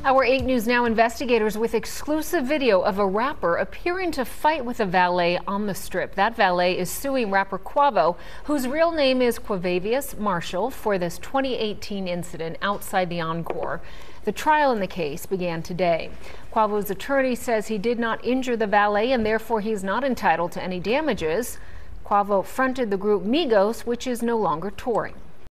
Our 8 News Now investigators with exclusive video of a rapper appearing to fight with a valet on the Strip. That valet is suing rapper Quavo, whose real name is Quavavius Marshall, for this 2018 incident outside the Encore. The trial in the case began today. Quavo's attorney says he did not injure the valet and therefore he's not entitled to any damages. Quavo fronted the group Migos, which is no longer touring.